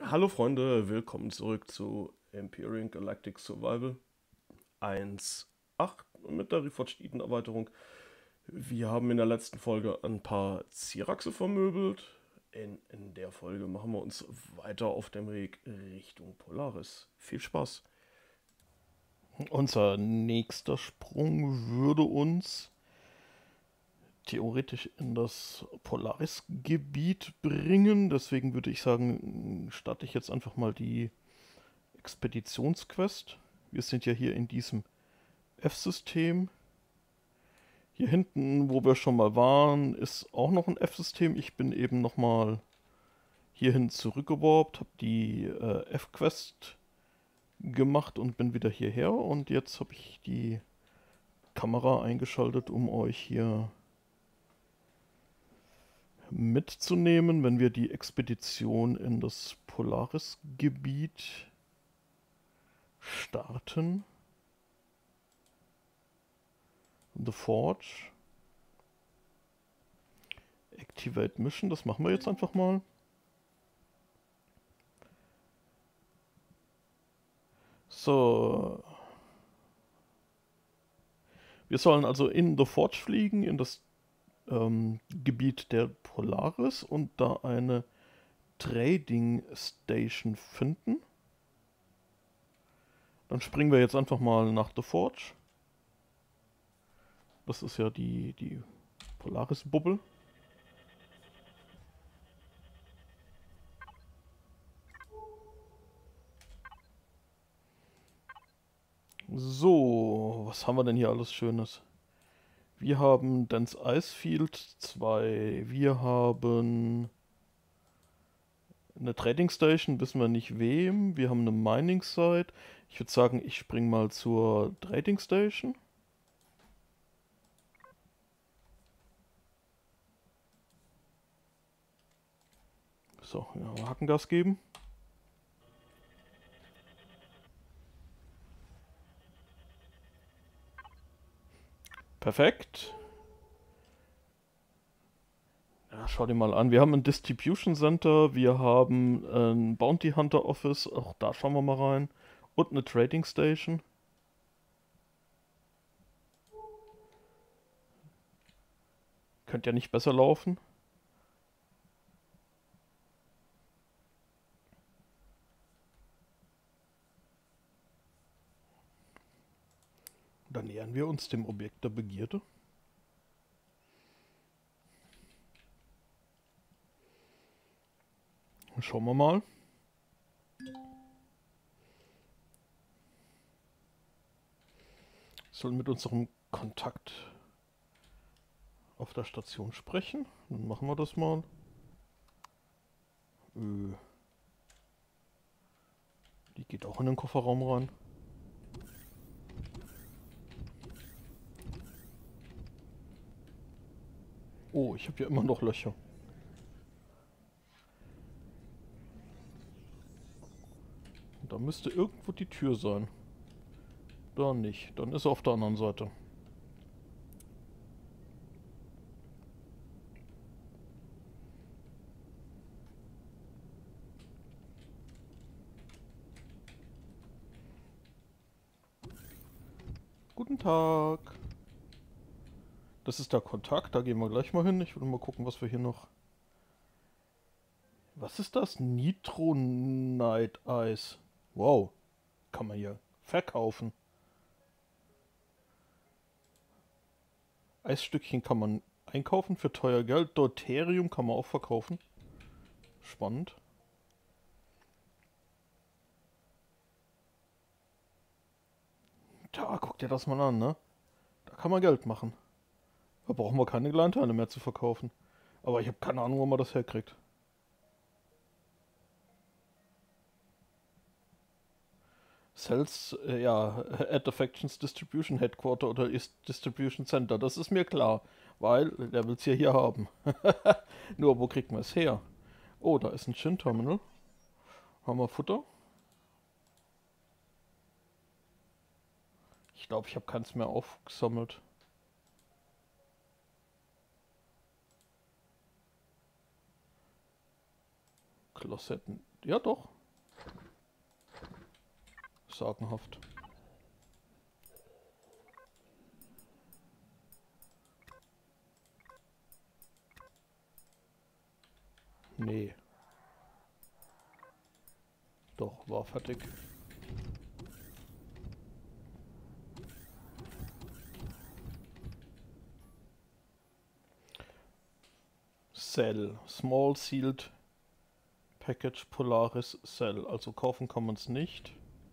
Hallo Freunde, willkommen zurück zu Empyrean Galactic Survival 1.8 mit der Reforged Eden Erweiterung. Wir haben in der letzten Folge ein paar Ziraxe vermöbelt. In der Folge machen wir uns weiter auf dem Weg Richtung Polaris. Viel Spaß! Unser nächster Sprung würde uns theoretisch in das Polaris-Gebiet bringen. Deswegen würde ich sagen, starte ich jetzt einfach mal die Expeditionsquest. Wir sind ja hier in diesem F-System. Hier hinten, wo wir schon mal waren, ist auch noch ein F-System. Ich bin eben nochmal hierhin zurückgewarpt, habe die F-Quest gemacht und bin wieder hierher. Und jetzt habe ich die Kamera eingeschaltet, um euch hier mitzunehmen, wenn wir die Expedition in das Polaris-Gebiet starten. The Forge. Activate Mission, das machen wir jetzt einfach mal. So. Wir sollen also in The Forge fliegen, in das Gebiet der Polaris und da eine Trading Station finden. Dann springen wir jetzt einfach mal nach The Forge. Das ist ja die Polaris-Bubble. So, was haben wir denn hier alles Schönes? Wir haben Dense Icefield 2. Wir haben eine Trading Station, wissen wir nicht wem. Wir haben eine Mining Site. Ich würde sagen, ich spring mal zur Trading Station. So, ja, Hackengas geben. Perfekt. Ja, schau dir mal an. Wir haben ein Distribution Center, wir haben ein Bounty Hunter Office, auch da schauen wir mal rein. Und eine Trading Station. Könnte ja nicht besser laufen. Dann nähern wir uns dem Objekt der Begierde. Schauen wir mal. Sollen mit unserem Kontakt auf der Station sprechen. Dann machen wir das mal. Die geht auch in den Kofferraum rein. Oh, ich habe hier immer noch Löcher. Da müsste irgendwo die Tür sein. Da nicht. Dann ist er auf der anderen Seite. Guten Tag. Das ist der Kontakt, da gehen wir gleich mal hin. Ich würde mal gucken, was wir hier noch... Was ist das? Nitronite Eis. Wow. Kann man hier verkaufen. Eisstückchen kann man einkaufen für teuer Geld. Deuterium kann man auch verkaufen. Spannend. Tja, guck dir das mal an, ne? Da kann man Geld machen. Da brauchen wir keine Glanteile mehr zu verkaufen. Aber ich habe keine Ahnung, wo man das herkriegt. Cells, ja, at the Factions Distribution Headquarter oder ist Distribution Center. Das ist mir klar, weil der will es ja hier haben. Nur, wo kriegt man es her? Oh, da ist ein Shin-Terminal. Haben wir Futter? Ich glaube, ich habe keins mehr aufgesammelt. Klosetten. Ja, doch. sagenhaft. Nee. Doch, war fertig. Cell. Small Sealed Package Polaris Cell. Also kaufen kann man es nicht.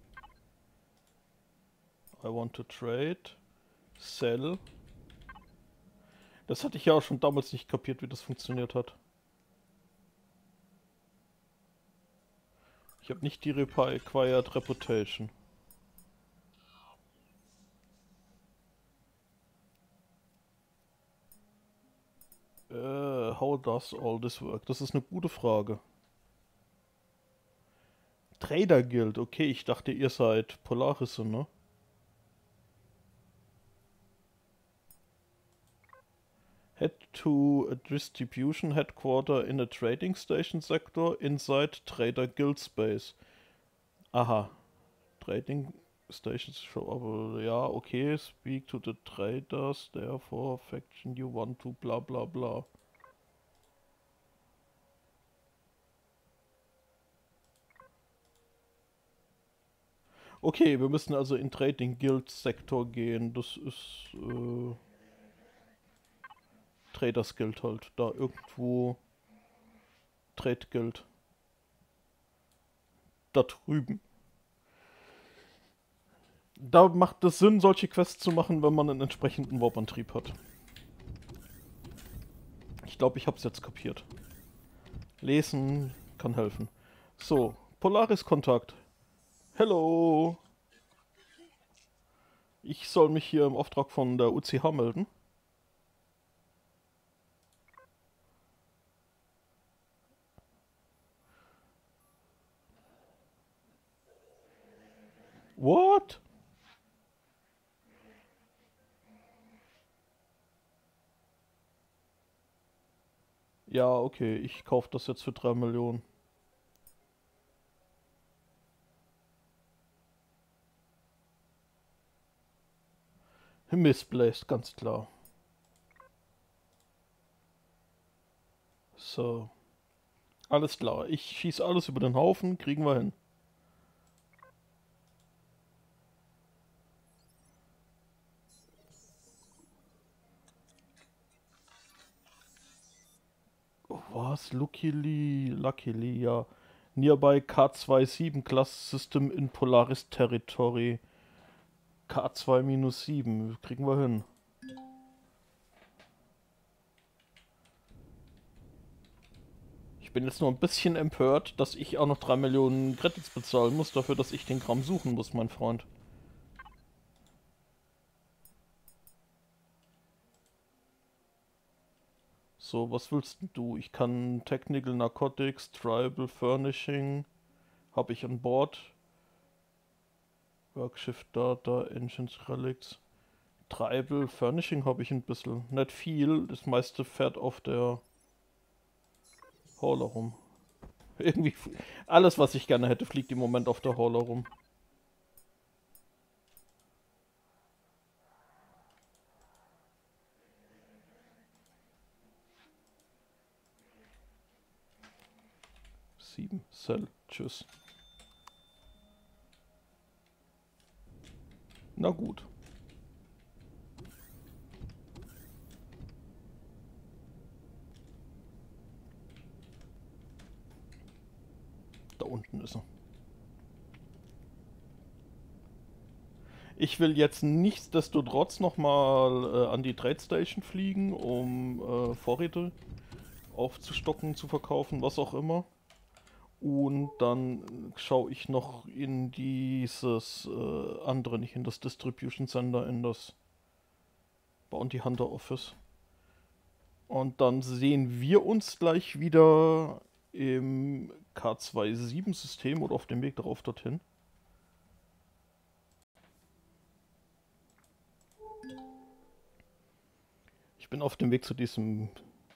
I want to trade. Cell. Das hatte ich ja auch schon damals nicht kapiert, wie das funktioniert hat. Ich habe nicht die Required Reputation. How does all this work? Das ist eine gute Frage. Trader Guild, okay, ich dachte, ihr seid Polaris, ne? Head to a distribution headquarter in a trading station sector inside Trader Guild space. Aha. Trading stations show up. Ja, okay. Speak to the traders, therefore faction you want to bla bla bla. Okay, wir müssen also in Trading Guild Sektor gehen. Das ist Traders Guild halt. Da irgendwo Trade Guild. Da drüben. Da macht es Sinn, solche Quests zu machen, wenn man einen entsprechenden Warp-Antrieb hat. Ich glaube, ich habe es jetzt kapiert. Lesen kann helfen. So, Polaris-Kontakt. Hello. Ich soll mich hier im Auftrag von der UCH melden. What? Ja, okay, ich kaufe das jetzt für 3 Millionen. Misplaced, ganz klar. So. Alles klar, ich schieße alles über den Haufen, kriegen wir hin. Was? Luckily, ja. Nearby K27 Class System in Polaris Territory. K2-7, kriegen wir hin. Ich bin jetzt nur ein bisschen empört, dass ich auch noch 3 Millionen Credits bezahlen muss, dafür, dass ich den Kram suchen muss, mein Freund. So, was willst du? Ich kann Technical Narcotics, Tribal Furnishing, habe ich an Bord. Workshift Data, Ancient Relics. Tribal Furnishing habe ich ein bisschen. Nicht viel, das meiste fährt auf der Hauler rum. Irgendwie, alles was ich gerne hätte, fliegt im Moment auf der Hauler rum. Sieben Cell, tschüss. Na gut. Da unten ist er. Ich will jetzt nichtsdestotrotz nochmal an die Trade Station fliegen, um Vorräte aufzustocken, zu verkaufen, was auch immer. Und dann schaue ich noch in dieses andere, nicht in das Distribution Center, in das Bounty Hunter Office. Und dann sehen wir uns gleich wieder im K27-System oder auf dem Weg darauf dorthin. Ich bin auf dem Weg zu diesem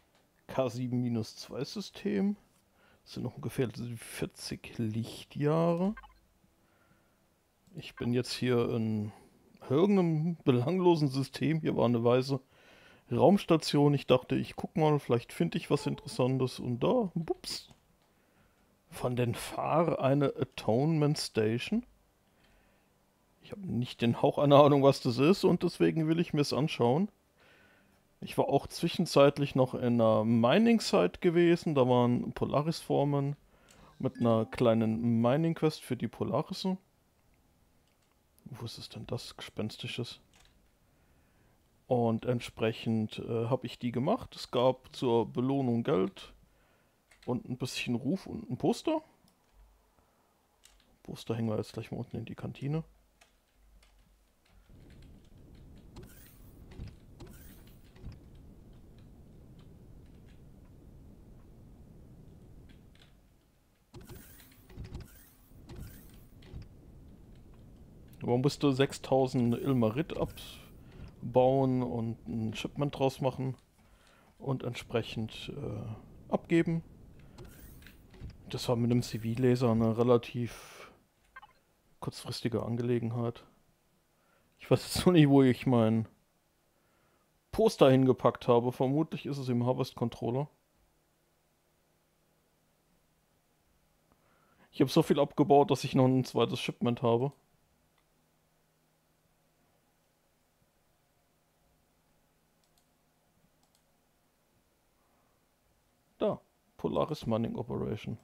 K7-2-System. Das sind noch ungefähr 40 Lichtjahre. Ich bin jetzt hier in irgendeinem belanglosen System. Hier war eine weiße Raumstation. Ich dachte, ich guck mal, vielleicht finde ich was Interessantes. Und da, bups, von den Fahr eine Atonement Station. Ich habe nicht den Hauch einer Ahnung, was das ist, und deswegen will ich mir es anschauen. Ich war auch zwischenzeitlich noch in einer Mining-Site gewesen. Da waren Polaris-Formen mit einer kleinen Mining-Quest für die Polarissen. Wo ist es denn das Gespenstisches? Und entsprechend habe ich die gemacht. Es gab zur Belohnung Geld und ein bisschen Ruf und ein Poster. Poster hängen wir jetzt gleich mal unten in die Kantine. Man musste 6000 Ilmarit abbauen und ein Shipment draus machen und entsprechend abgeben. Das war mit einem Zivillaser eine relativ kurzfristige Angelegenheit. Ich weiß jetzt noch nicht, wo ich mein Poster hingepackt habe. Vermutlich ist es im Harvest Controller. Ich habe so viel abgebaut, dass ich noch ein zweites Shipment habe. Da, Polaris Mining Operation.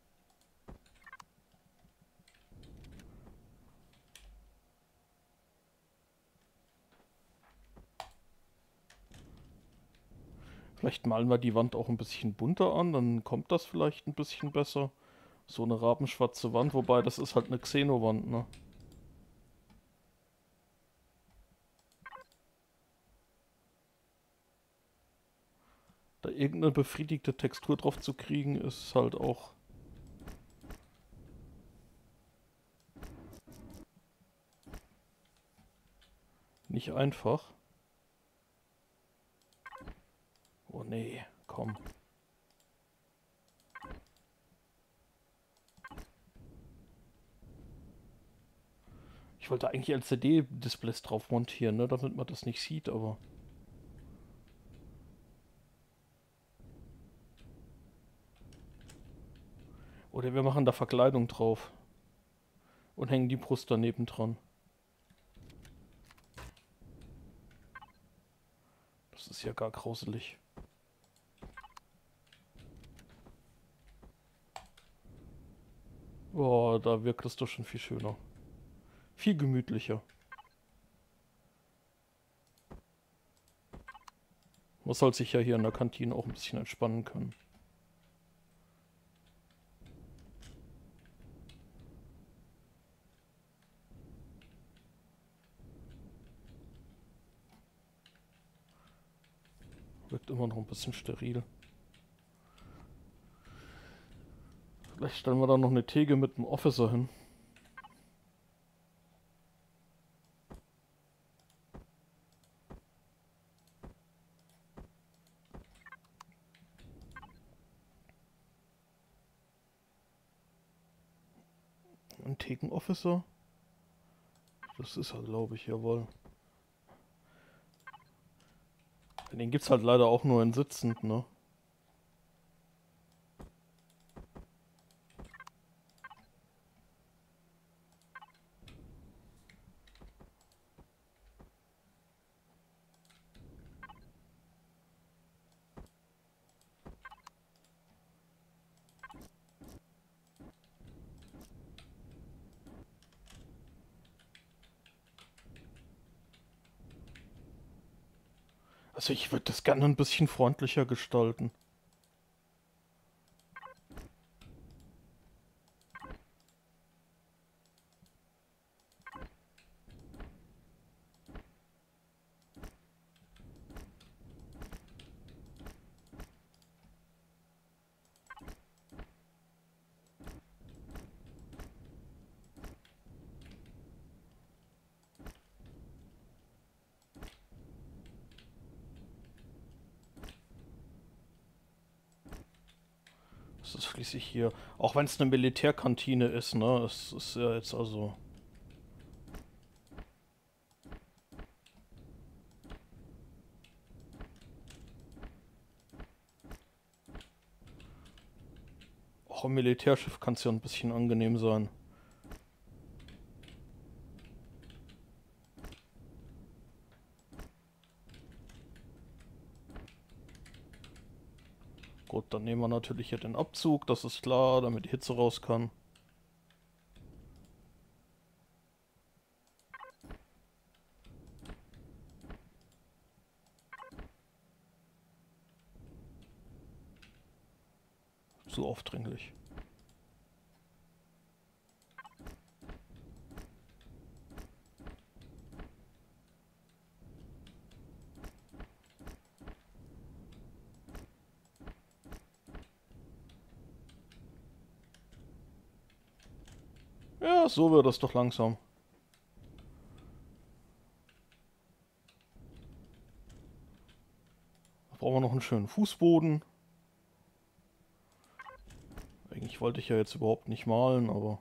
Vielleicht malen wir die Wand auch ein bisschen bunter an, dann kommt das vielleicht ein bisschen besser. So eine rabenschwarze Wand, wobei das ist halt eine Xenowand, ne? Da irgendeine befriedigte Textur drauf zu kriegen, ist halt auch nicht einfach. Oh nee, komm. Ich wollte eigentlich LCD-Displays drauf montieren, ne, damit man das nicht sieht, aber... Oder wir machen da Verkleidung drauf. Und hängen die Brust daneben dran. Das ist ja gar grauselig. Boah, da wirkt es doch schon viel schöner. Viel gemütlicher. Man soll sich ja hier in der Kantine auch ein bisschen entspannen können. Wirkt immer noch ein bisschen steril. Vielleicht stellen wir da noch eine Theke mit einem Officer hin. Ein Theken-Officer? Das ist er, glaube ich, jawohl. Den gibt's halt leider auch nur in sitzend, ne? Also ich würde das gerne ein bisschen freundlicher gestalten. Das ist schließlich hier, auch wenn es eine Militärkantine ist, ne? Es ist ja jetzt also Auch im Militärschiff kann es ja ein bisschen angenehm sein. Gut, dann nehmen wir natürlich hier den Abzug, das ist klar, damit die Hitze raus kann. So aufdringlich. Ja, so wird das doch langsam. Da brauchen wir noch einen schönen Fußboden. Eigentlich wollte ich ja jetzt überhaupt nicht malen, aber...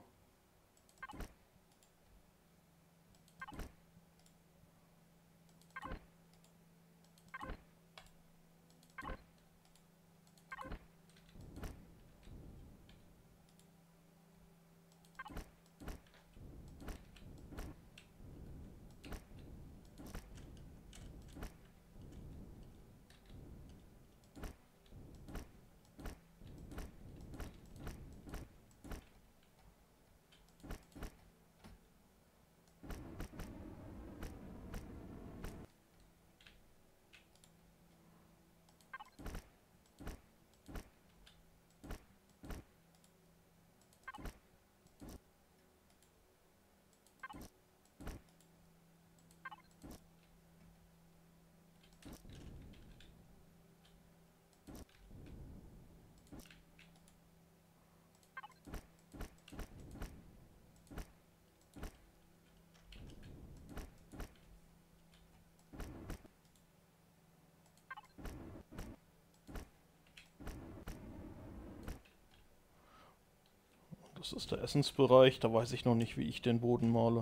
Das ist der Essensbereich, da weiß ich noch nicht, wie ich den Boden male.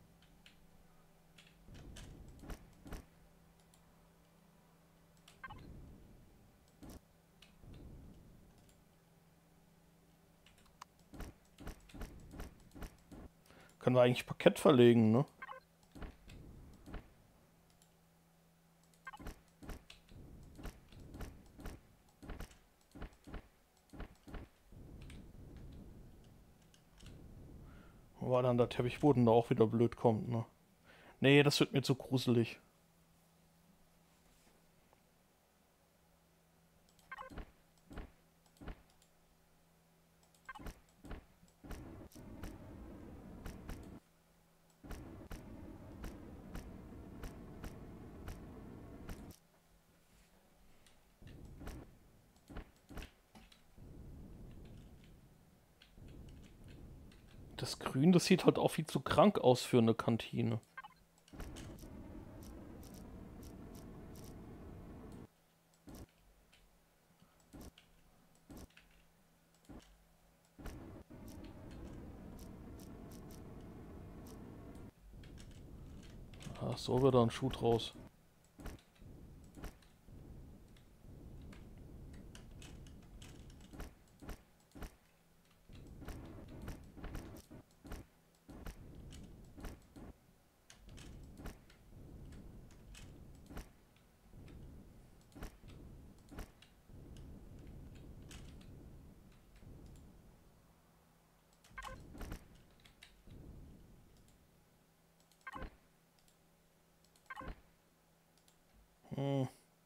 Können wir eigentlich Parkett verlegen, ne? Weil dann der Teppichboden da auch wieder blöd kommt, ne? Nee, das wird mir zu gruselig. Das Grün, das sieht halt auch viel zu krank aus für eine Kantine. Ach, so wird da ein Schuh draus. Hm.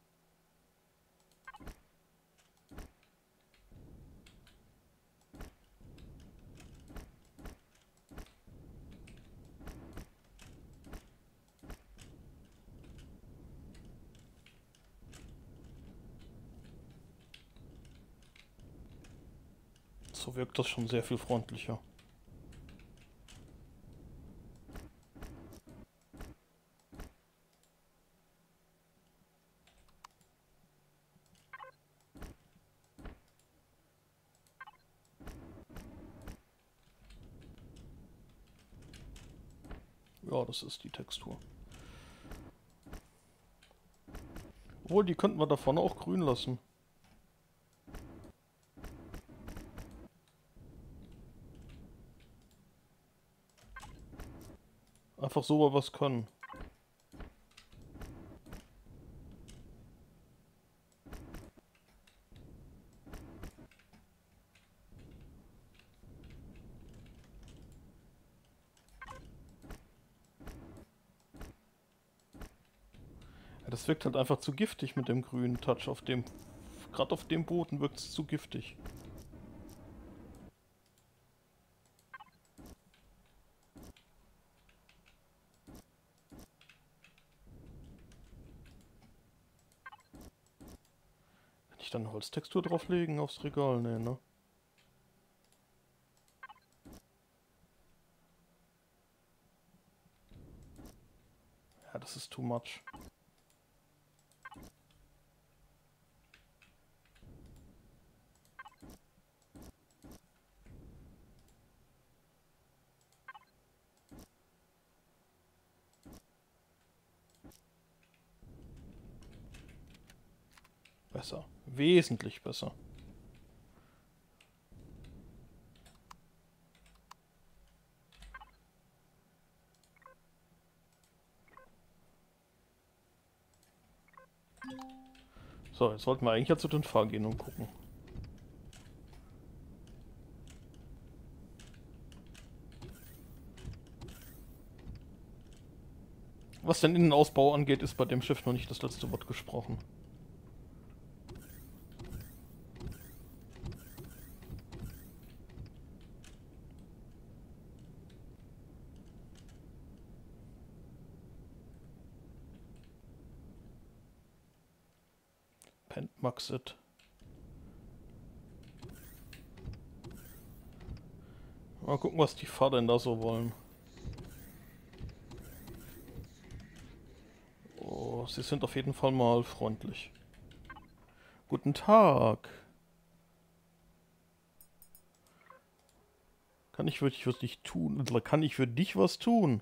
So wirkt das schon sehr viel freundlicher. Ja, das ist die Textur. Obwohl, die könnten wir da vorne auch grün lassen. Einfach so, weil wir was können. Ja, das wirkt halt einfach zu giftig mit dem grünen Touch auf dem... Gerade auf dem Boden wirkt es zu giftig. Kann ich dann Holztextur drauflegen aufs Regal? Nee, ne? Ja, das ist too much. Besser. Wesentlich besser. So, jetzt sollten wir eigentlich ja zu den Fahrern gehen und gucken. Was den Innenausbau angeht, ist bei dem Schiff noch nicht das letzte Wort gesprochen. Maxit. Mal gucken, was die Fahrer denn da so wollen. Oh, sie sind auf jeden Fall mal freundlich. Guten Tag. Kann ich für dich was nicht tun? Kann ich für dich was tun?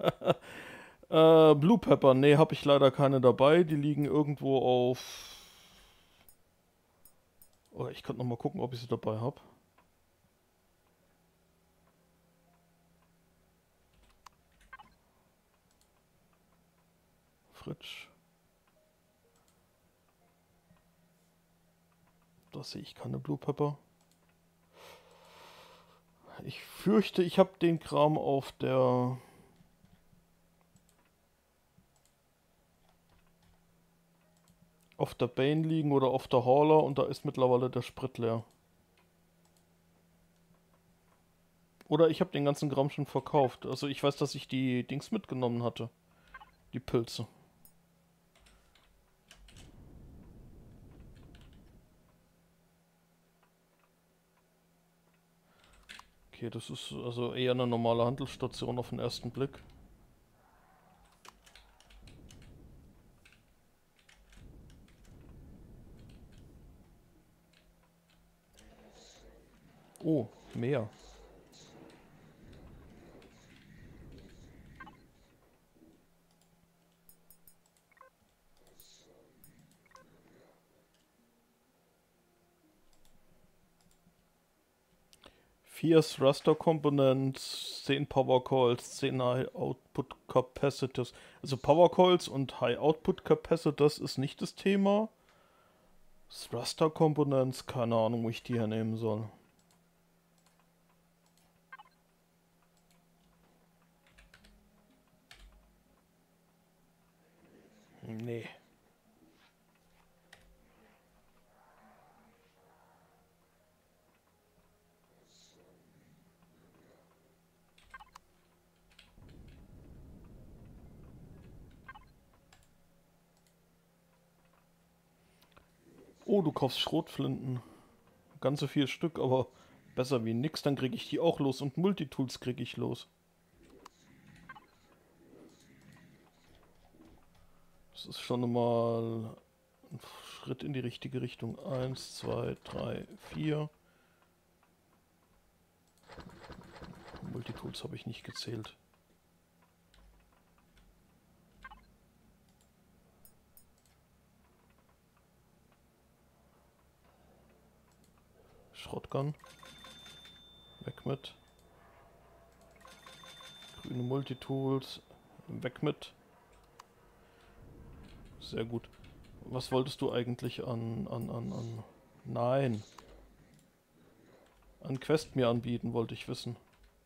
Blue Pepper. Nee, habe ich leider keine dabei. Die liegen irgendwo auf... Oh, ich könnte noch mal gucken, ob ich sie dabei habe. Fritsch. Da sehe ich keine Blue Pepper. Ich fürchte, ich habe den Kram auf der... auf der Bane liegen oder auf der Hauler und da ist mittlerweile der Sprit leer. Oder ich habe den ganzen Kram schon verkauft. Also ich weiß, dass ich die Dings mitgenommen hatte. Die Pilze. Okay, das ist also eher eine normale Handelsstation auf den ersten Blick. Oh, mehr. Vier Thruster Components, 10 Power Coils, 10 High Output Capacitors. Also Power Coils und High Output Capacitors ist nicht das Thema. Thruster Components, keine Ahnung, wo ich die hernehmen soll. Nee. Oh, du kaufst Schrotflinten. Ganze 4 Stück, aber besser wie nix, dann kriege ich die auch los und Multitools kriege ich los. Das ist schon mal ein Schritt in die richtige Richtung. 1, 2, 3, 4. Multitools habe ich nicht gezählt. Shotgun. Weg mit. Grüne Multitools. Weg mit. Sehr gut. Was wolltest du eigentlich an... Nein. An Quest mir anbieten, wollte ich wissen.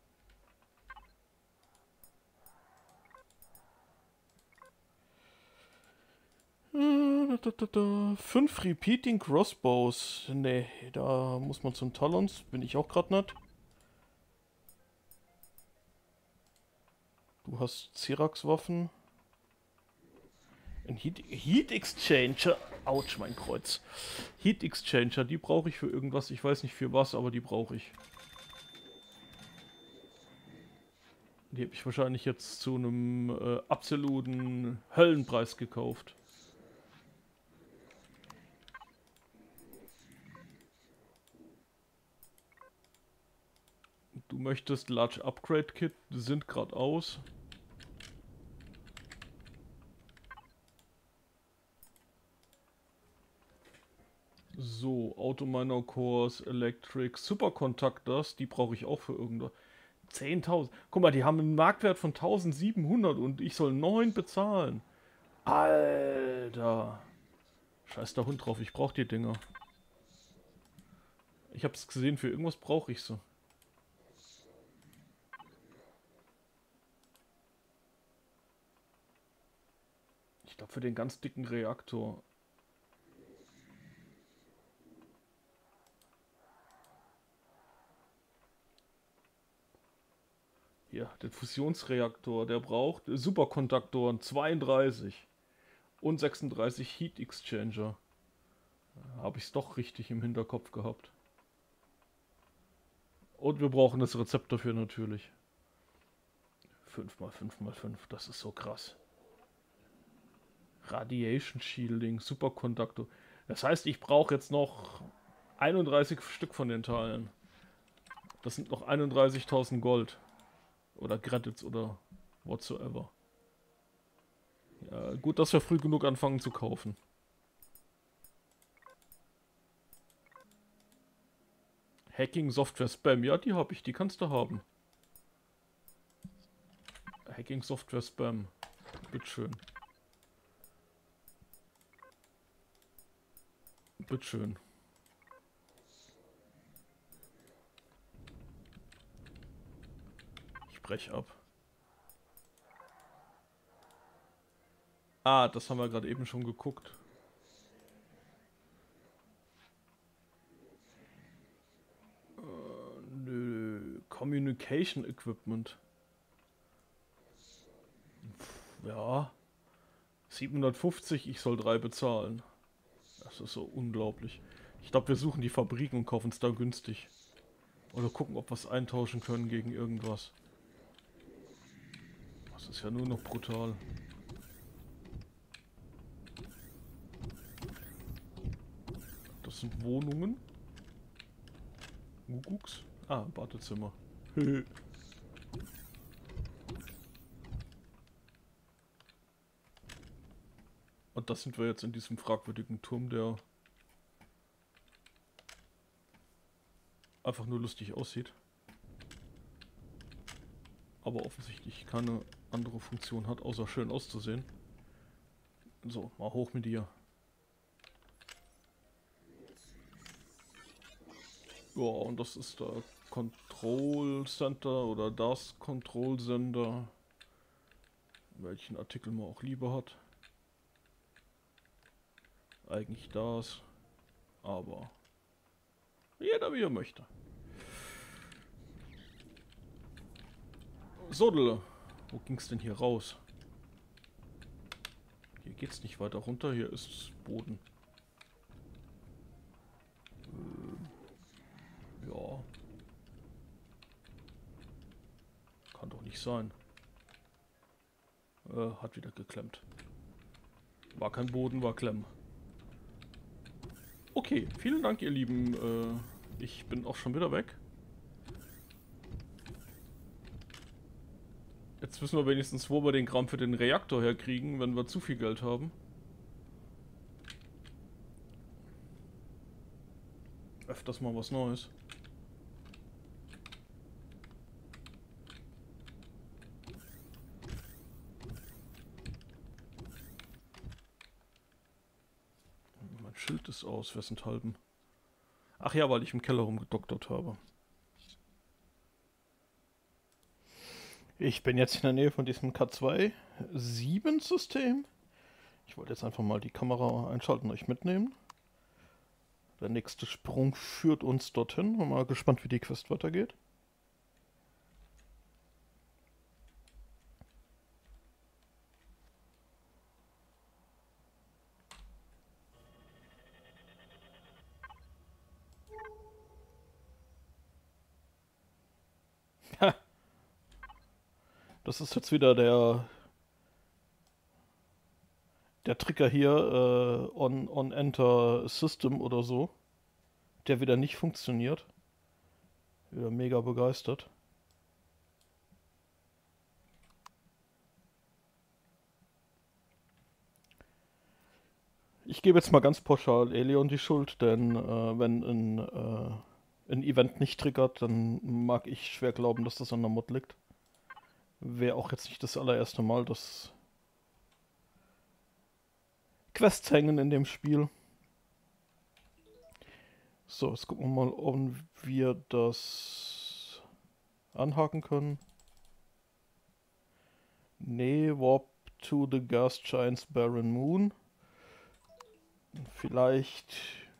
Fünf Repeating Crossbows. Nee, da muss man zum Talons. Bin ich auch gerade nicht. Du hast Cerax-Waffen. Ein Heat Exchanger. Autsch, mein Kreuz. Heat Exchanger, die brauche ich für irgendwas. Ich weiß nicht für was, aber die brauche ich. Die habe ich wahrscheinlich jetzt zu einem absoluten Höllenpreis gekauft. Du möchtest Large Upgrade Kit, sind gerade aus. So, Autominer Cores, Electric, Superconductors, die brauche ich auch für irgendwas. 10.000. Guck mal, die haben einen Marktwert von 1.700 und ich soll 9 bezahlen. Alter. Scheiß der Hund drauf, ich brauche die Dinger. Ich hab's gesehen, für irgendwas brauche ich sie. Ich glaube für den ganz dicken Reaktor. Ja, den Fusionsreaktor, der braucht Superkonduktoren 32 und 36 Heat Exchanger. Habe ich es doch richtig im Hinterkopf gehabt. Und wir brauchen das Rezept dafür natürlich. 5x5x5, das ist so krass. Radiation Shielding, Superkonduktor. Das heißt, ich brauche jetzt noch 31 Stück von den Teilen. Das sind noch 31.000 Gold. Oder Credits oder whatsoever. Ja, gut, dass wir früh genug anfangen zu kaufen. Hacking Software Spam, ja, die habe ich, die kannst du haben. Hacking Software Spam. Bitteschön. Bitteschön. Ich brech ab. Ah, das haben wir gerade eben schon geguckt. Nö. Communication Equipment. Ja. 750, ich soll 3 bezahlen. Das ist so unglaublich. Ich glaube, wir suchen die Fabriken und kaufen es da günstig. Oder gucken, ob wir es eintauschen können gegen irgendwas. Das ist ja nur noch brutal. Das sind Wohnungen. Gucks. Ah, Badezimmer. Und das sind wir jetzt in diesem fragwürdigen Turm, der einfach nur lustig aussieht. Aber offensichtlich keine andere Funktion hat, außer schön auszusehen. So, mal hoch mit dir. Ja, und das ist der Control Center oder das Control Center. Welchen Artikel man auch lieber hat. Eigentlich das. Aber jeder wie er möchte. Sodele. Wo ging's denn hier raus? Hier geht's nicht weiter runter, hier ist Boden. Ja. Kann doch nicht sein. Hat wieder geklemmt. War kein Boden, war Klemm. Okay, vielen Dank, ihr Lieben. Ich bin auch schon wieder weg. Jetzt wissen wir wenigstens, wo wir den Kram für den Reaktor herkriegen, wenn wir zu viel Geld haben. Öfters mal was Neues. Schild ist aus, wessenthalben. Ach ja, weil ich im Keller rumgedoktert habe. Ich bin jetzt in der Nähe von diesem K2-7-System. Ich wollte jetzt einfach mal die Kamera einschalten und euch mitnehmen. Der nächste Sprung führt uns dorthin. Bin mal gespannt, wie die Quest weitergeht. Das ist jetzt wieder der Trigger hier, on Enter System oder so, der wieder nicht funktioniert. Wieder mega begeistert. Ich gebe jetzt mal ganz pauschal Elion die Schuld, denn wenn ein Event nicht triggert, dann mag ich schwer glauben, dass das an der Mod liegt. Wäre auch jetzt nicht das allererste Mal, dass Quests hängen in dem Spiel. So, jetzt gucken wir mal, ob wir das anhaken können. Nee, Warp to the Gas Giant's Barren Moon. Vielleicht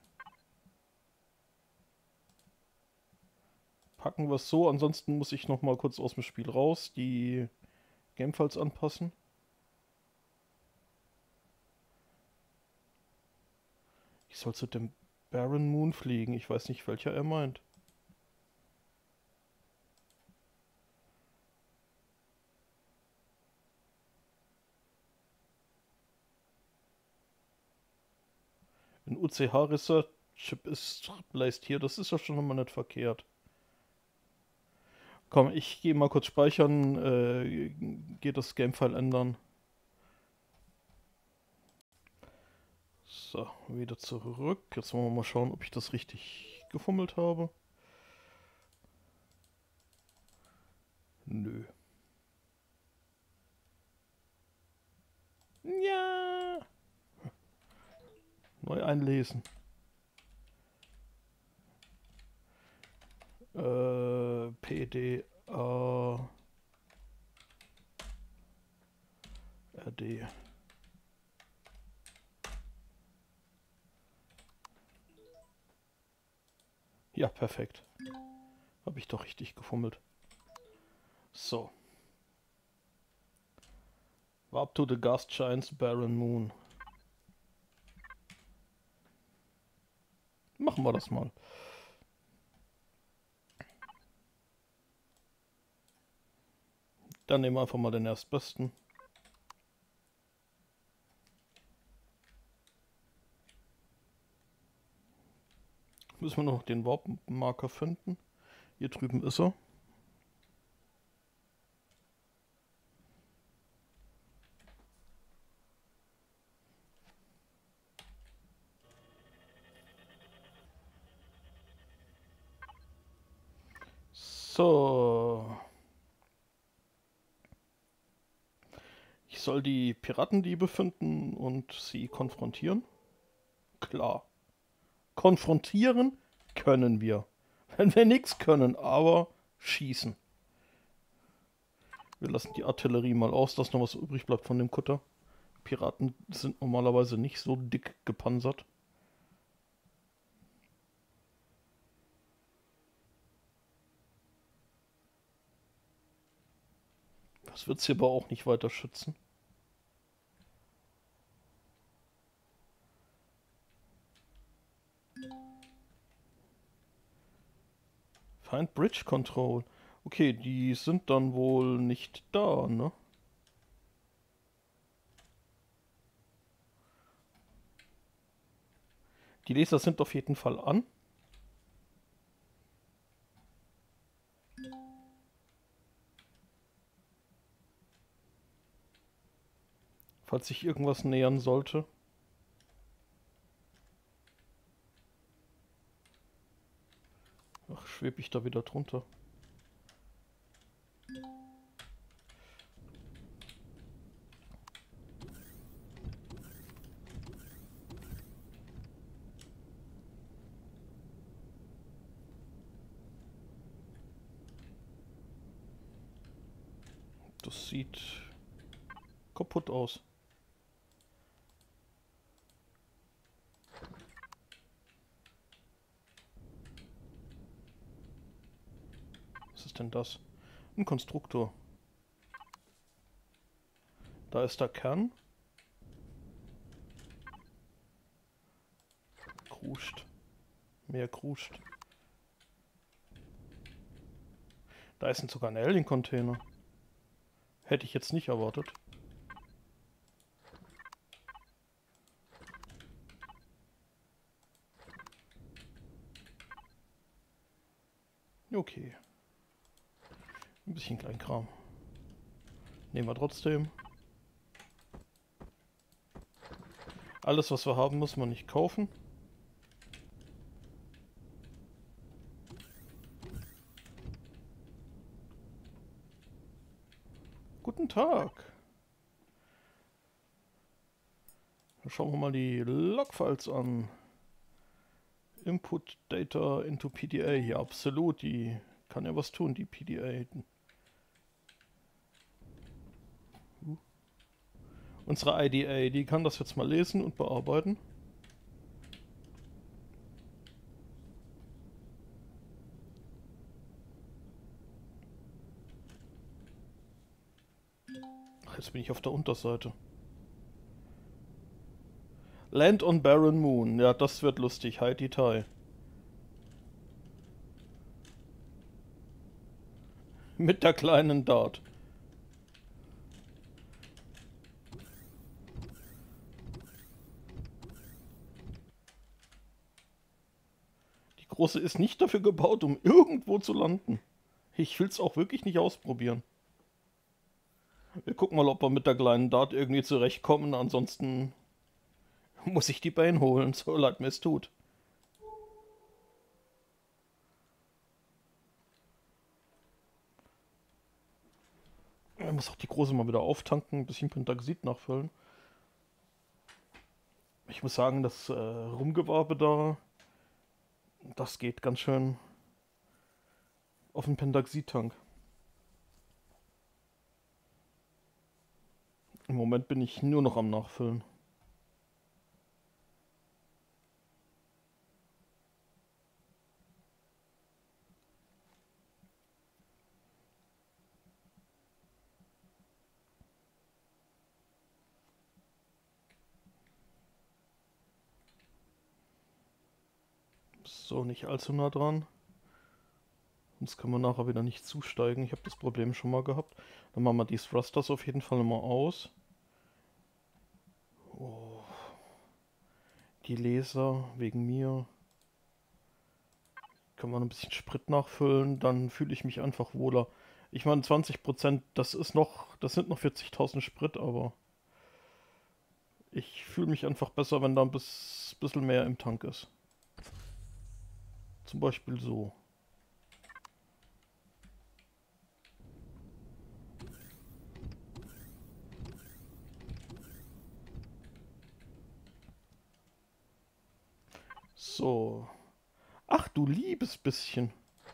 packen wir es so, ansonsten muss ich noch mal kurz aus dem Spiel raus, die Gamefiles anpassen. Ich soll zu dem Barren Moon fliegen, ich weiß nicht, welcher er meint. Ein UCH Research Chip ist placed hier, das ist ja schon mal nicht verkehrt. Komm, ich gehe mal kurz speichern, geht das Gamefile ändern. So, wieder zurück. Jetzt wollen wir mal schauen, ob ich das richtig gefummelt habe. Nö. Ja. Neu einlesen. PDA RD. Ja, perfekt. Habe ich doch richtig gefummelt. So. Warp to the Gas Giant's Barren Moon. Machen wir das mal. Dann nehmen wir einfach mal den erstbesten. Müssen wir noch den Warp-Marker finden. Hier drüben ist er. So. Ich soll die Piratendiebe finden und sie konfrontieren? Klar. Konfrontieren können wir. Wenn wir nichts können, aber schießen. Wir lassen die Artillerie mal aus, dass noch was übrig bleibt von dem Kutter. Piraten sind normalerweise nicht so dick gepanzert. Das wird sie aber auch nicht weiter schützen. Find Bridge Control. Okay, die sind dann wohl nicht da, ne? Die Laser sind auf jeden Fall an. Falls sich irgendwas nähern sollte. Ach, schwebe ich da wieder drunter. Das sieht kaputt aus. Was ist denn das? Ein Konstruktor. Da ist der Kern. Kruscht. Mehr kruscht. Da ist sogar ein Alien-Container. Hätte ich jetzt nicht erwartet. Okay. Ein bisschen Kleinkram. Nehmen wir trotzdem. Alles, was wir haben, muss man nicht kaufen. Guten Tag. Dann schauen wir mal die Logfiles an. Input Data into PDA. Ja, absolut. Die kann ja was tun, die PDA. Unsere IDA, die kann das jetzt mal lesen und bearbeiten. Ach, jetzt bin ich auf der Unterseite. Land on Barren Moon. Ja, das wird lustig. Hi, Detail. Mit der kleinen Dart. Die große ist nicht dafür gebaut, um irgendwo zu landen. Ich will es auch wirklich nicht ausprobieren. Wir gucken mal, ob wir mit der kleinen Dart irgendwie zurechtkommen. Ansonsten muss ich die Bane holen, so leid mir es tut. Ich muss auch die große mal wieder auftanken, ein bisschen Pentaxid nachfüllen. Ich muss sagen, das Rumgewabe da, das geht ganz schön auf den Pentaxid-Tank. Im Moment bin ich nur noch am Nachfüllen. So, nicht allzu nah dran. Sonst können wir nachher wieder nicht zusteigen. Ich habe das Problem schon mal gehabt. Dann machen wir die Thrusters auf jeden Fall mal aus. Oh. Die Laser wegen mir. Können wir ein bisschen Sprit nachfüllen, dann fühle ich mich einfach wohler. Ich meine, 20%, das sind noch 40.000 Sprit, aber ich fühle mich einfach besser, wenn da ein bisschen mehr im Tank ist. Zum Beispiel so. So. Ach du liebes bisschen.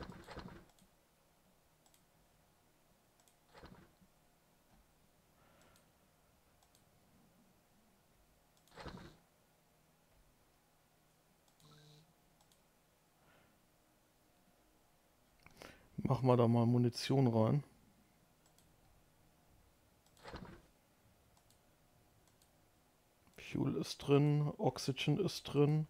Machen wir da mal Munition rein. Fuel ist drin, Oxygen ist drin.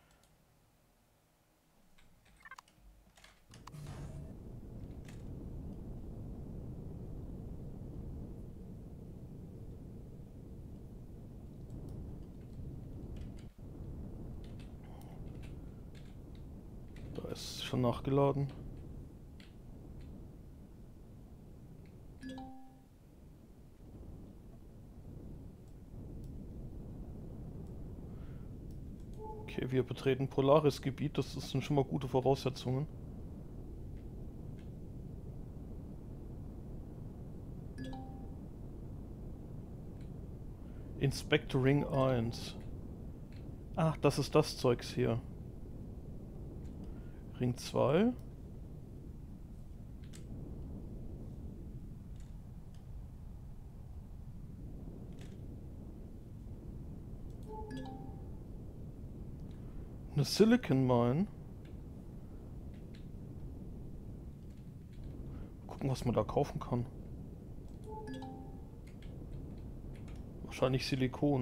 Da ist schon nachgeladen. Okay, wir betreten Polaris-Gebiet, das sind schon mal gute Voraussetzungen. Inspector Ring 1. Ach, das ist das Zeugs hier. Ring 2. Eine Silicon Mine. Gucken, was man da kaufen kann. Wahrscheinlich Silikon.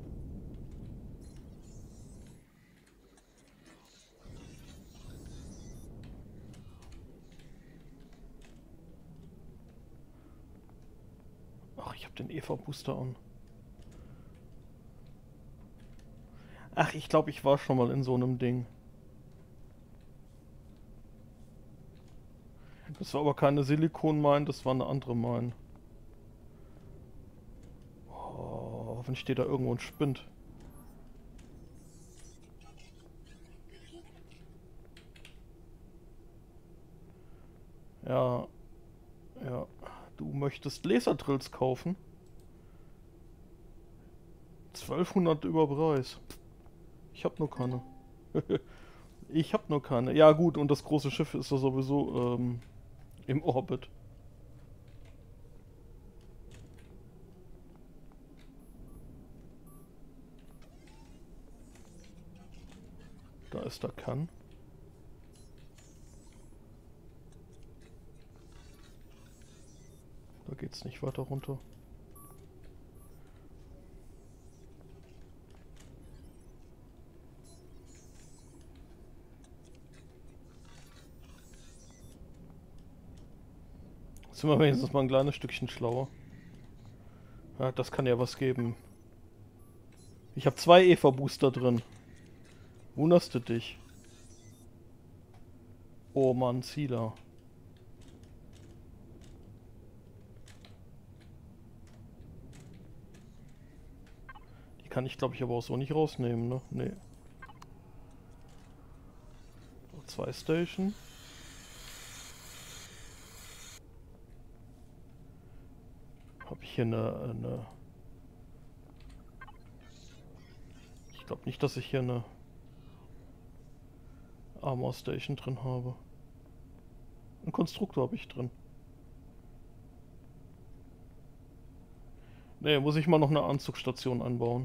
Ach, ich habe den Eva-Booster an. Ach, ich glaube, ich war schon mal in so einem Ding. Das war aber keine Silikon-Mine, das war eine andere Mine. Oh, hoffentlich steht da irgendwo ein Spind. Ja, ja. Du möchtest Laserdrills kaufen? 1200 über Preis. Ich hab nur keine. Ich hab nur keine. Ja gut, und das große Schiff ist ja sowieso im Orbit. Da ist der Kern. Da geht's nicht weiter runter. Sind wir wenigstens mal ein kleines Stückchen schlauer. Ja, das kann ja was geben. Ich habe 2 Eva-Booster drin. Wunderst du dich? Oh Mann, Zieler. Die kann ich, glaube ich, aber auch so nicht rausnehmen, ne? Nee. 2 Station. Habe ich hier eine... Ich glaube nicht, dass ich hier eine Armor Station drin habe. Einen Konstruktor habe ich drin. Ne, muss ich mal noch eine Anzugsstation anbauen.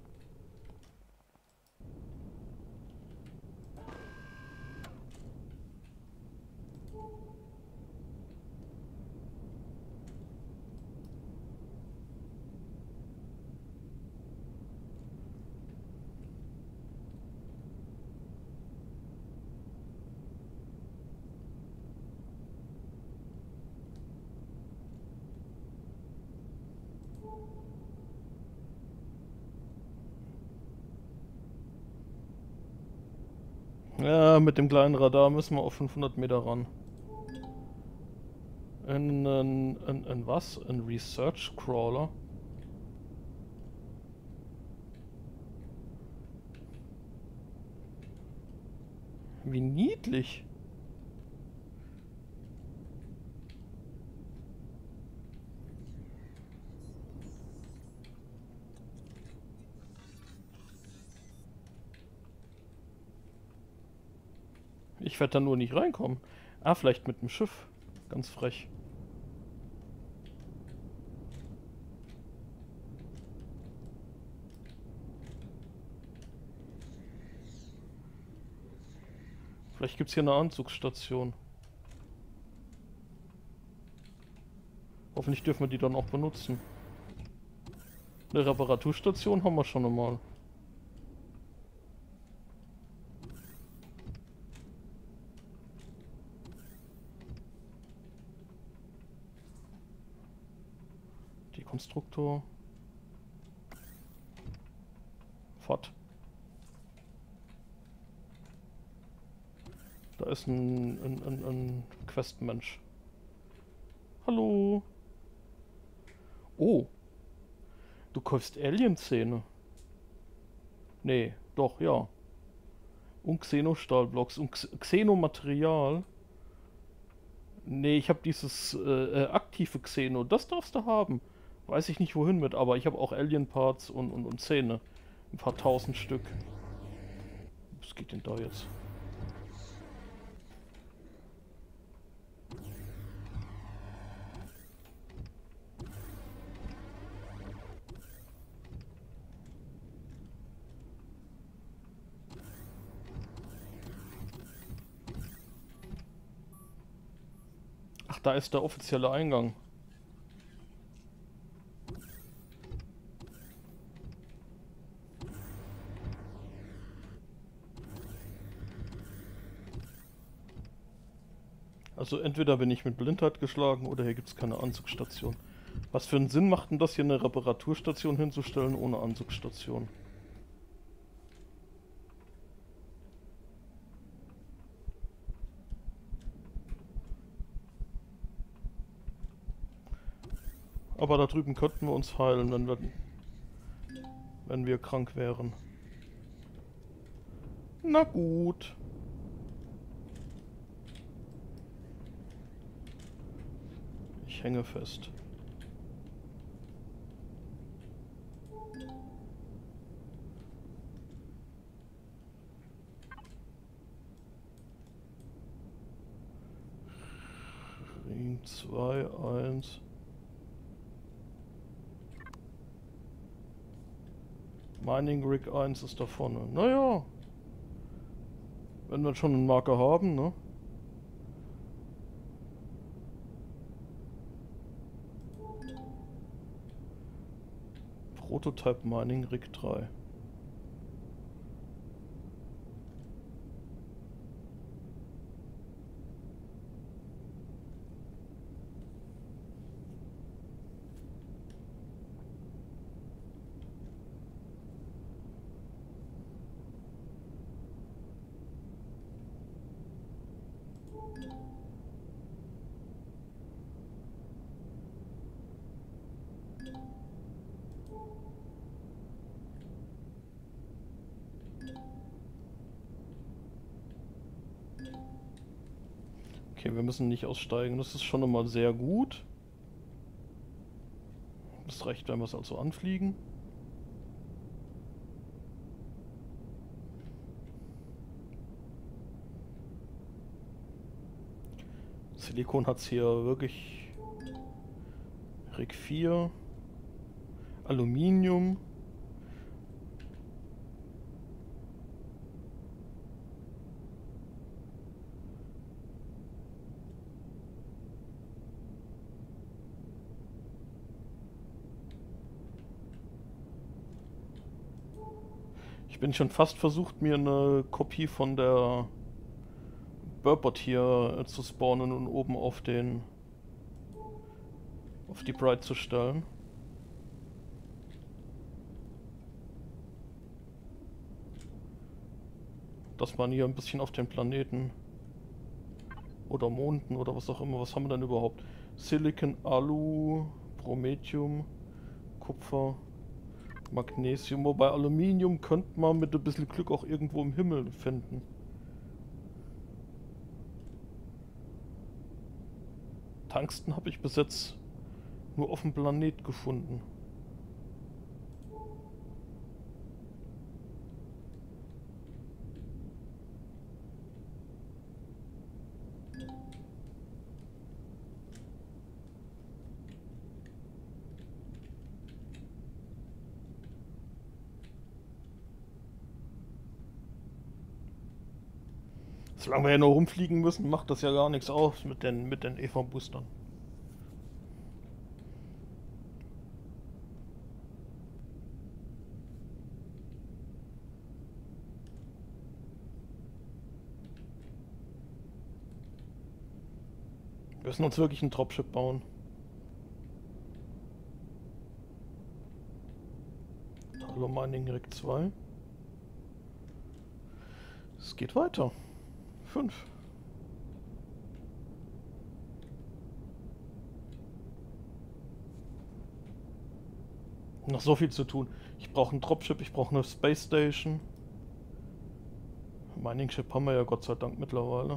Ja, mit dem kleinen Radar müssen wir auf 500 Meter ran. Ein was? Ein Research Crawler? Wie niedlich. Ich werde da nur nicht reinkommen. Ah, vielleicht mit dem Schiff. Ganz frech. Vielleicht gibt es hier eine Anzugsstation. Hoffentlich dürfen wir die dann auch benutzen. Eine Reparaturstation haben wir schon einmal. Die Konstruktor. Fort. Da ist ein Questmensch. Hallo. Oh. Du kaufst Alien-Zähne. Nee, doch, ja. Und Xenostahlblocks und Xenomaterial. Nee, ich habe dieses aktive Xeno. Das darfst du haben. Weiß ich nicht wohin mit, aber ich habe auch Alien-Parts und Zähne. Ein paar tausend Stück. Was geht denn da jetzt? da ist der offizielle Eingang. Also entweder bin ich mit Blindheit geschlagen oder hier gibt es keine Anzugsstation. Was für einen Sinn macht denn das, hier eine Reparaturstation hinzustellen ohne Anzugsstation? Aber da drüben könnten wir uns heilen, wenn wir krank wären. Na gut. Ich hänge fest. Ring 2, 1. Mining Rig 1 ist da vorne. Naja. Wenn wir schon einen Marker haben, ne? Prototype Mining Rig 3. Okay, wir müssen nicht aussteigen. Das ist schon einmal sehr gut. Das reicht, wenn wir es also anfliegen. Silikon hat es hier wirklich. Rig 4. Aluminium. Ich bin schon fast versucht, mir eine Kopie von der Burbot hier zu spawnen und oben auf die Bright zu stellen. Dass man hier ein bisschen auf den Planeten oder Monden oder was auch immer, was haben wir denn überhaupt? Silicon, Alu, Promethium, Kupfer, Magnesium, wobei Aluminium könnte man mit ein bisschen Glück auch irgendwo im Himmel finden. Tungsten habe ich bis jetzt nur auf dem Planet gefunden. Solange wir ja nur rumfliegen müssen, macht das ja gar nichts aus mit den EV-Boostern. Wir müssen uns wirklich ein Dropship bauen. Hallo Mining Rig 2. Es geht weiter. 5. Noch so viel zu tun. Ich brauche ein Dropship, ich brauche eine Space Station. Mining Ship haben wir ja Gott sei Dank mittlerweile.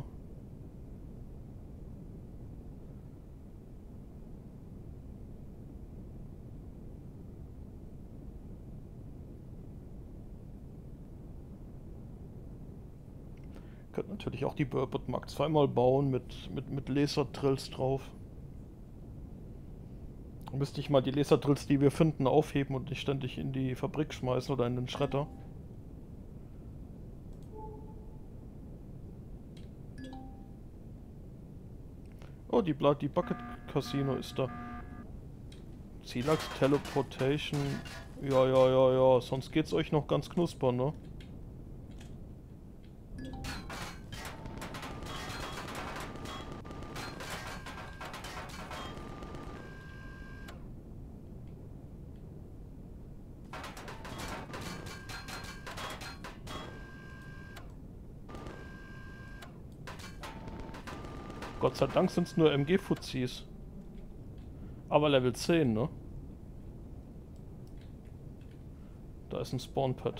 Könnte natürlich auch die Burbot Mark II mal bauen mit Laserdrills drauf. Müsste ich mal die Laserdrills, die wir finden, aufheben und nicht ständig in die Fabrik schmeißen oder in den Schredder. Oh, die Bloody Bucket Casino ist da. Zielax Teleportation. Ja, ja, ja, ja. Sonst geht's euch noch ganz knusper, ne? Gott sei Dank sind's nur MG-Fuzis. Aber Level 10, ne? Da ist ein Spawnpad.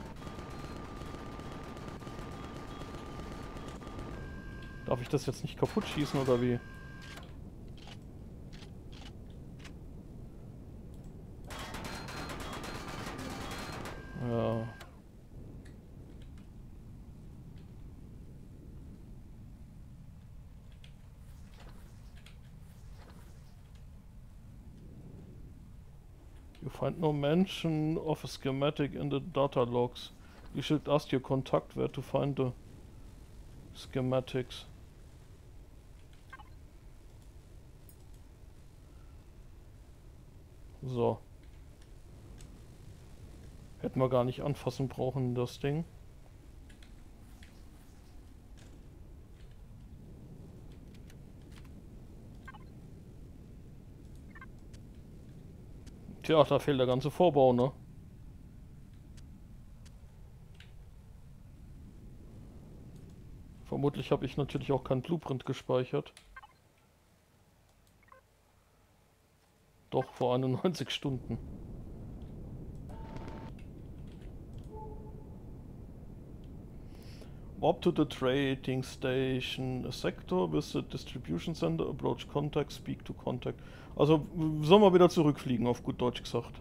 Darf ich das jetzt nicht kaputt schießen oder wie? Ja. You find no mention of a schematic in the data logs. You should ask your contact where to find the schematics. So. Hätten wir gar nicht anfassen brauchen, das Ding. Tja, da fehlt der ganze Vorbau, ne? Vermutlich habe ich natürlich auch keinen Blueprint gespeichert. Doch, vor 91 Stunden. Warp to the trading station, a sector with the distribution center, approach contact, speak to contact. Also sollen wir wieder zurückfliegen, auf gut Deutsch gesagt.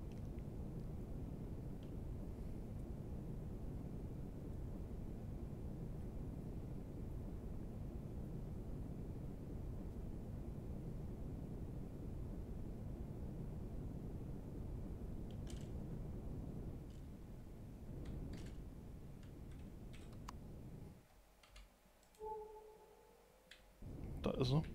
Da ist er.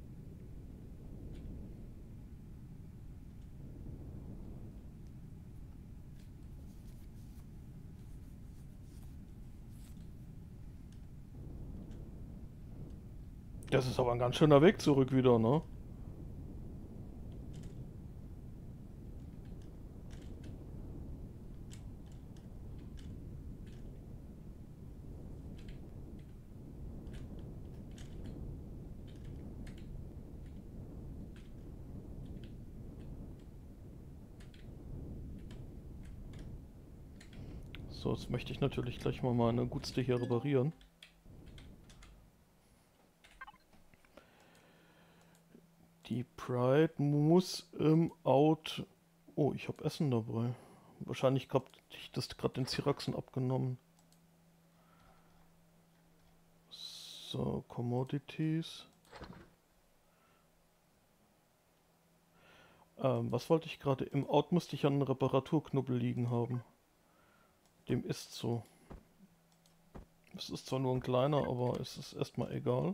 Das ist aber ein ganz schöner Weg zurück wieder, ne? So, jetzt möchte ich natürlich gleich mal meine Gutste hier reparieren. Die Pride muss im Out... Oh, ich habe Essen dabei. Wahrscheinlich habe ich das gerade den Cyraxen abgenommen. So, Commodities. Was wollte ich gerade? Im Out musste ich einen Reparaturknubbel liegen haben. Dem ist so. Es ist zwar nur ein kleiner, aber es ist erstmal egal.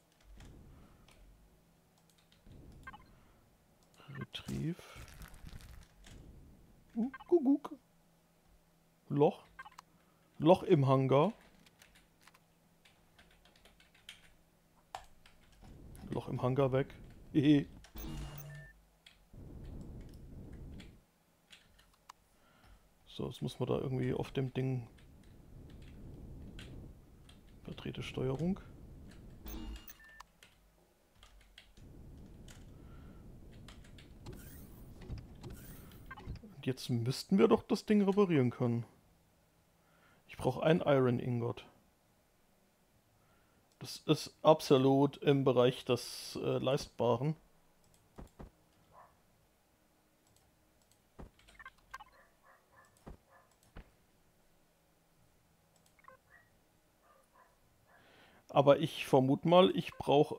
Retrieve. Kuckuck. Loch. Loch im Hangar. Loch im Hangar weg. Hehe. So, jetzt muss man da irgendwie auf dem Ding... Verdrehte Steuerung. Und jetzt müssten wir doch das Ding reparieren können. Ich brauche ein Iron Ingot. Das ist absolut im Bereich des Leistbaren. Aber ich vermute mal, ich brauche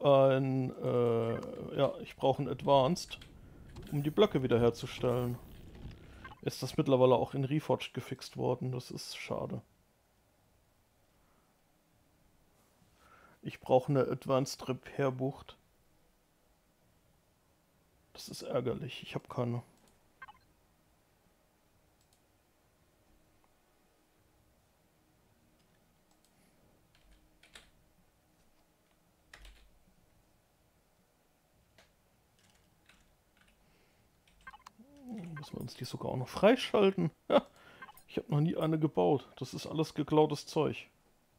ich brauche ein Advanced, um die Blöcke wiederherzustellen. Ist das mittlerweile auch in Reforged gefixt worden? Das ist schade. Ich brauche eine Advanced Repair Bucht. Das ist ärgerlich. Ich habe keine. Müssen wir uns die sogar auch noch freischalten? Ja, ich habe noch nie eine gebaut. Das ist alles geklautes Zeug.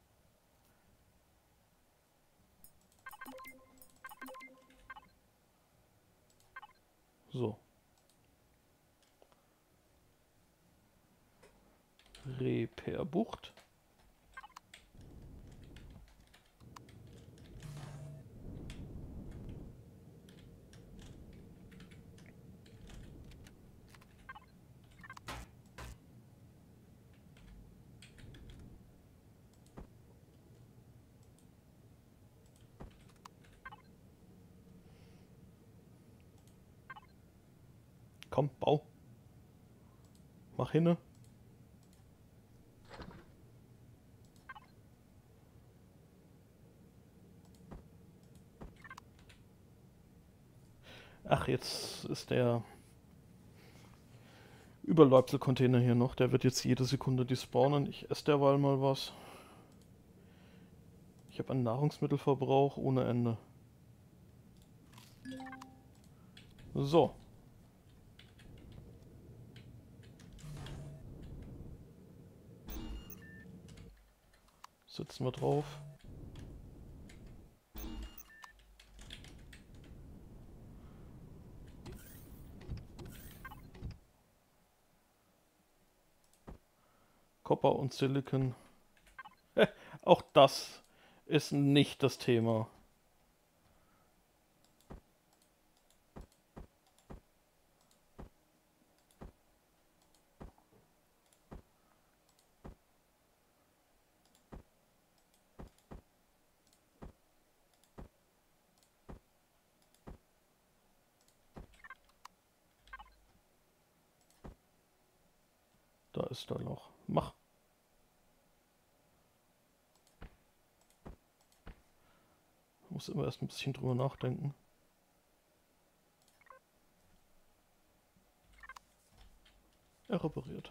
So. Repairbucht. Komm, bau. Mach hinne. Ach, jetzt ist der Überbleibsel-Container hier noch. Der wird jetzt jede Sekunde despawnen. Ich esse derweil mal was. Ich habe einen Nahrungsmittelverbrauch ohne Ende. So. Sitzen wir drauf. Copper und Silicon. Auch das ist nicht das Thema. Da ist da noch. Mach. Muss immer erst ein bisschen drüber nachdenken. Er repariert.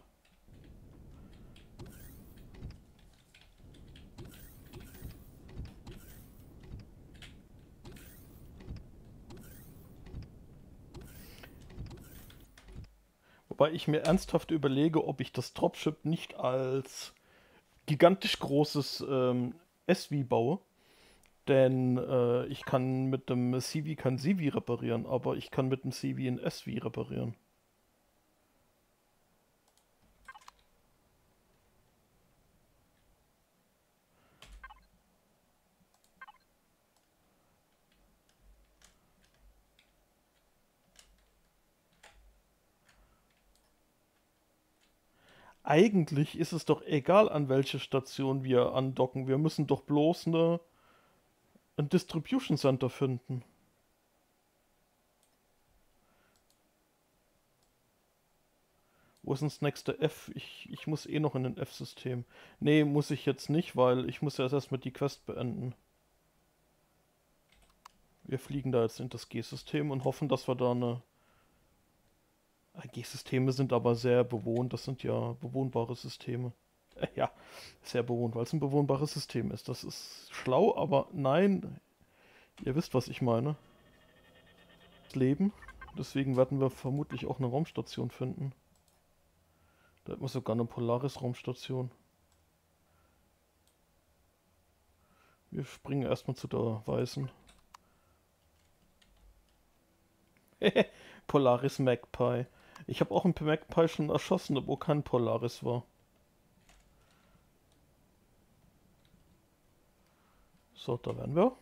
Wobei ich mir ernsthaft überlege, ob ich das Dropship nicht als gigantisch großes SW baue. Denn ich kann mit dem CV kein CV reparieren, aber ich kann mit dem CV ein SW reparieren. Eigentlich ist es doch egal, an welche Station wir andocken. Wir müssen doch bloß ein Distribution Center finden. Wo ist denn das nächste F? Ich muss eh noch in ein F-System. Nee, muss ich jetzt nicht, weil ich muss ja erstmal die Quest beenden. Wir fliegen da jetzt in das G-System und hoffen, dass wir da eine... G-Systeme sind aber sehr bewohnt. Das sind ja bewohnbare Systeme. Ja, sehr bewohnt, weil es ein bewohnbares System ist. Das ist schlau, aber nein, ihr wisst, was ich meine. Das Leben. Deswegen werden wir vermutlich auch eine Raumstation finden. Da hat man sogar eine Polaris-Raumstation. Wir springen erstmal zu der weißen. Polaris Magpie. Ich habe auch einen Magpie schon erschossen, wo kein Polaris war. So, da werden wir.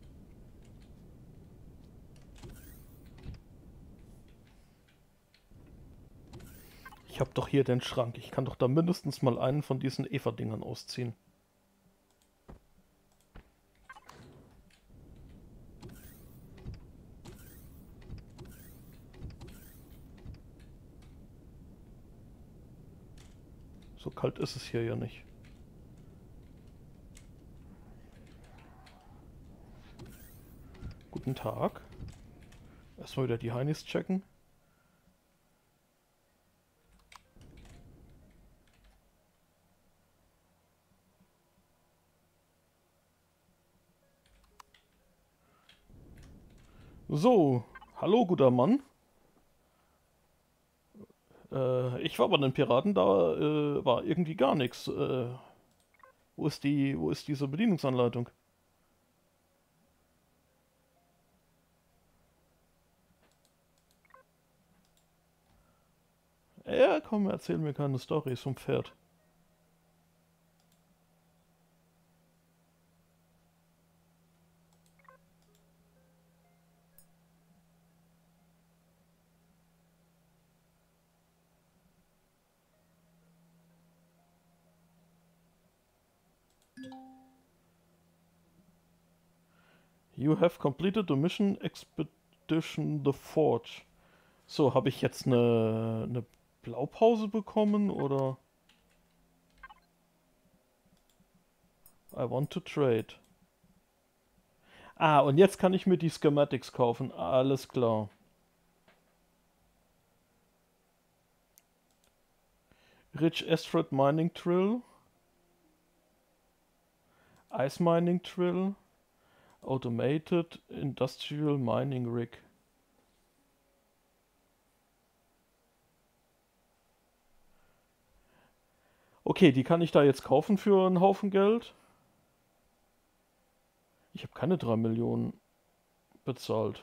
Ich habe doch hier den Schrank. Ich kann doch da mindestens mal einen von diesen Eva-Dingern ausziehen. So kalt ist es hier ja nicht. Guten Tag. Erstmal wieder die Heinis checken. So, hallo guter Mann. Ich war bei den Piraten, da war irgendwie gar nichts. Wo ist diese Bedienungsanleitung? Ja, komm, erzähl mir keine Storys vom Pferd. You have completed the mission Expedition the Forge. So, habe ich jetzt eine Blaupause bekommen oder? I want to trade. Ah, und jetzt kann ich mir die Schematics kaufen. Alles klar. Rich Asteroid Mining Drill. Ice Mining Drill. Automated Industrial Mining Rig. Okay, die kann ich da jetzt kaufen für einen Haufen Geld. Ich habe keine 3 Millionen bezahlt.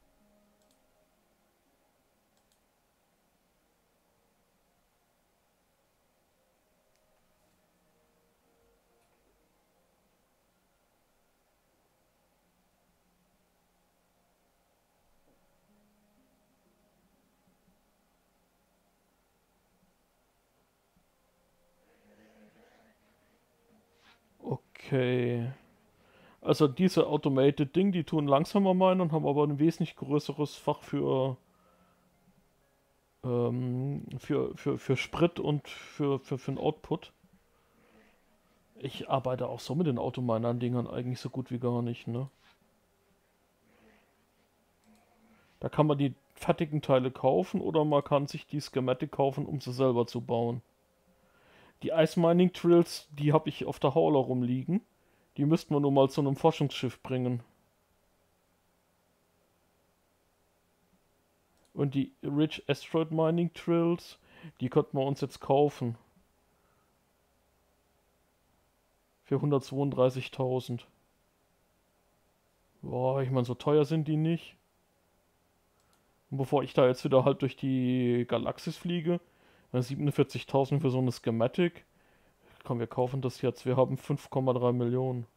Okay. Also diese Automated Ding, die tun langsamer meinen und haben aber ein wesentlich größeres Fach für Sprit und für den Output. Ich arbeite auch so mit den Autominern-Dingern eigentlich so gut wie gar nicht, ne? Da kann man die fertigen Teile kaufen oder man kann sich die Schematic kaufen, um sie selber zu bauen. Die Ice Mining Drills, die habe ich auf der Hauler rumliegen. Die müssten wir nur mal zu einem Forschungsschiff bringen. Und die Rich Asteroid Mining Drills, die könnten wir uns jetzt kaufen. Für 132.000. Boah, ich meine, so teuer sind die nicht. Und bevor ich da jetzt wieder halt durch die Galaxis fliege, 47.000 für so eine Schematic. Komm, wir kaufen das jetzt. Wir haben 5,3 Millionen.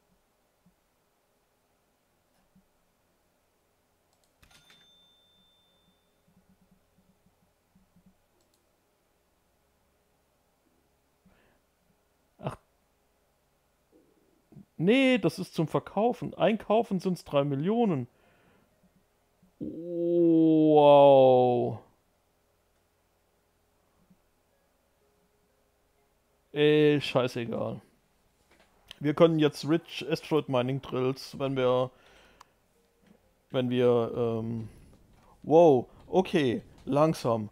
Ach, nee, das ist zum Verkaufen. Einkaufen sind es 3 Millionen. Wow. Scheißegal. Wir können jetzt Rich Asteroid Mining Drills, wenn wir, wow, okay, langsam,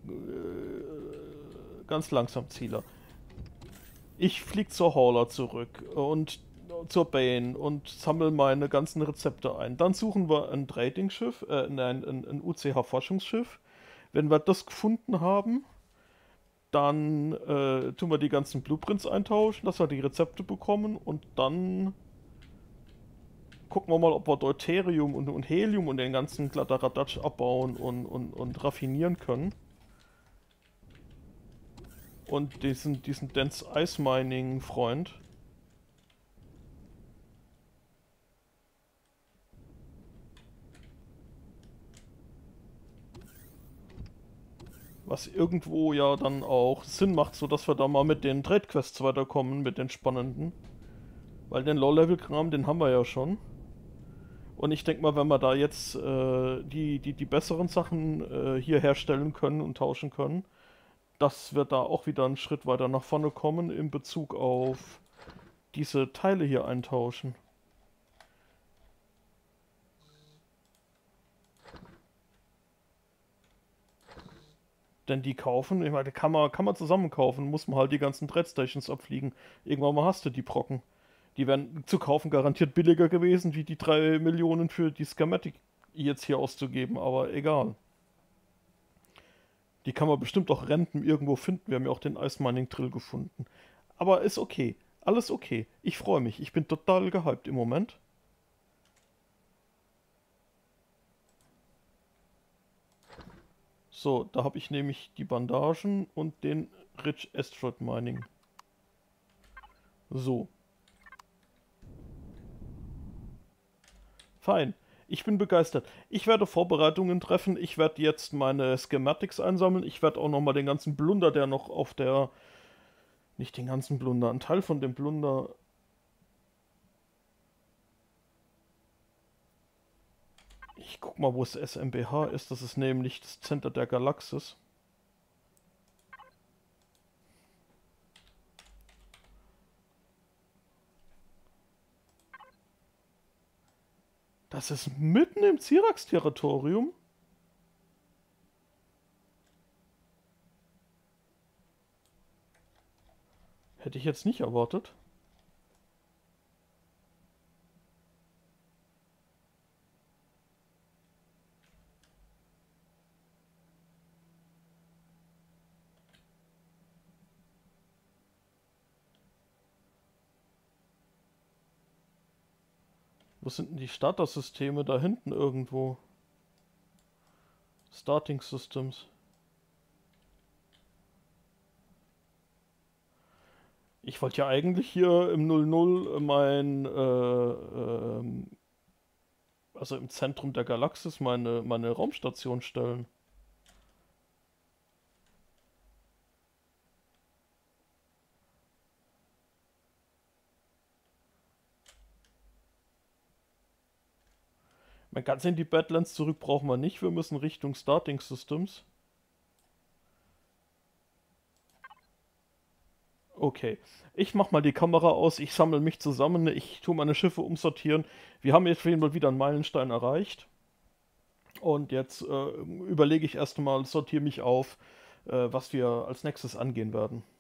ganz langsam, Zieler. Ich flieg zur Hauler zurück und zur Bane und sammle meine ganzen Rezepte ein. Dann suchen wir ein Trading-Schiff, ein UCH-Forschungsschiff. Wenn wir das gefunden haben, dann tun wir die ganzen Blueprints eintauschen, dass wir die Rezepte bekommen und dann gucken wir mal, ob wir Deuterium und Helium und den ganzen Kladderadatsch abbauen und raffinieren können. Und diesen Dense Ice Mining Freund. Was irgendwo ja dann auch Sinn macht, sodass wir da mal mit den Trade Quests weiterkommen, mit den spannenden. Weil den Low-Level-Kram, den haben wir ja schon. Und ich denke mal, wenn wir da jetzt die besseren Sachen hier herstellen können und tauschen können, dass wir da auch wieder einen Schritt weiter nach vorne kommen in Bezug auf diese Teile hier eintauschen. denn die kaufen? Ich meine, kann man zusammen kaufen, muss man halt die ganzen Dreadstations abfliegen. Irgendwann mal hast du die Brocken. Die wären zu kaufen garantiert billiger gewesen, wie die 3 Millionen für die Schematic jetzt hier auszugeben, aber egal. Die kann man bestimmt auch renten irgendwo finden. Wir haben ja auch den Ice Mining Drill gefunden. Aber ist okay. Alles okay. Ich freue mich. Ich bin total gehypt im Moment. So, da habe ich nämlich die Bandagen und den Rich Asteroid Mining. So. Fein. Ich bin begeistert. Ich werde Vorbereitungen treffen. Ich werde jetzt meine Schematics einsammeln. Ich werde auch nochmal den ganzen Blunder, der noch auf der... Nicht den ganzen Blunder, ein Teil von dem Blunder... Ich guck mal, wo es SMBH ist. Das ist nämlich das Center der Galaxis. Das ist mitten im Cyrax-Territorium. Hätte ich jetzt nicht erwartet. Wo sind denn die Starter-Systeme da hinten irgendwo? Starting Systems. Ich wollte ja eigentlich hier im 00 also im Zentrum der Galaxis meine Raumstation stellen. Man ganz in die Badlands zurück brauchen wir nicht. Wir müssen Richtung Starting Systems. Okay. Ich mach mal die Kamera aus. Ich sammle mich zusammen. Ich tue meine Schiffe umsortieren. Wir haben jetzt auf jeden Fall wieder einen Meilenstein erreicht. Und jetzt überlege ich erstmal, sortiere mich auf, was wir als nächstes angehen werden.